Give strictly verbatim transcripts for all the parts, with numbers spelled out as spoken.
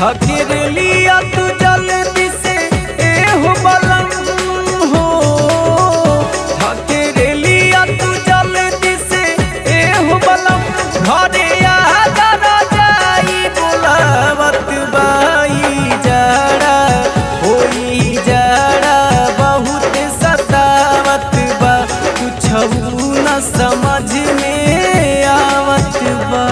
धकेर लिया तू जल्दी से ए हो बलम हो, धकेर लिया तू जल्दी से ए हो बलम। घरे आदर जाई बुलावत बाई जाड़ा होई जाड़ा बहुत सतावत बा, कुछ न समझ में आवत बा।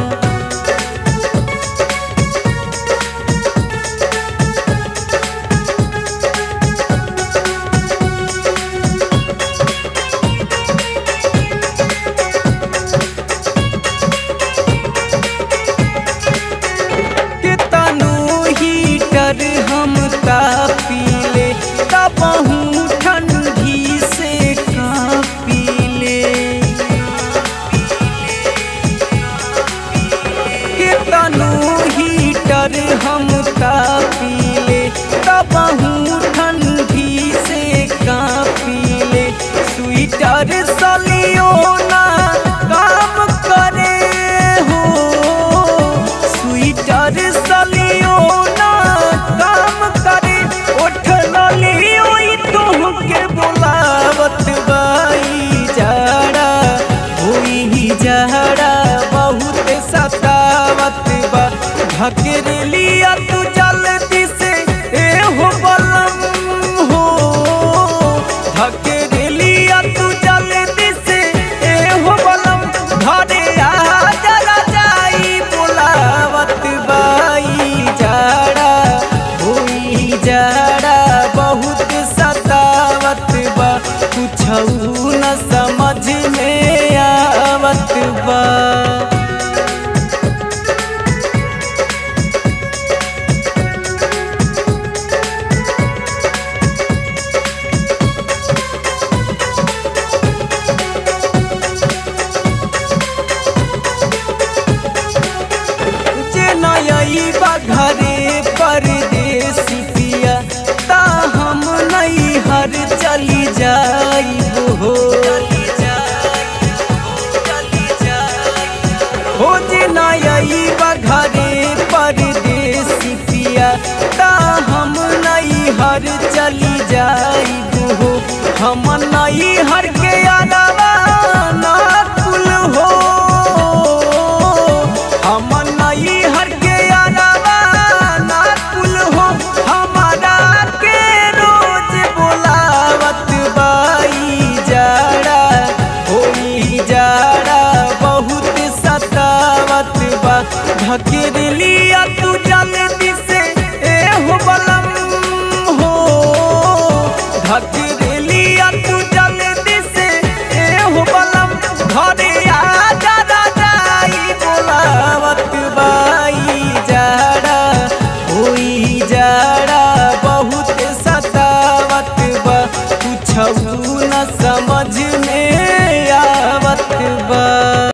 हम तापीले तबहू ठंडी से कापीले, कितनो हीटर हम तापीले तबहू ठंडी से कापीले। स्वेटर सलियो ना काम करे हो, स्वेटर सलियो ना काम करे। उठ लियो तुमके बुलावत बाई जाड़ा हुई जाड़ा बहुत सतावत बा, धकेर लिया तू जल्दी से ए हो बलम हो, धकेर लिया तू जल्दी से ए हो बलम। घरे आदर जाई बुलावत बाई जाड़ा हुई जाड़ा बहुत सतावत बा, कुछ न समझ में आवत बा। घरे परदेसी पिया ता हम नहीं हर चली जाइबो हो, हो जे नई घरे परदेसी पिया ता हम नहीं हर चली जाइबो हो। हम नहीं हर के अलावा ना कुल हो, हम नहीं हर के जाड़ा बहुत सतावत बा, धकेर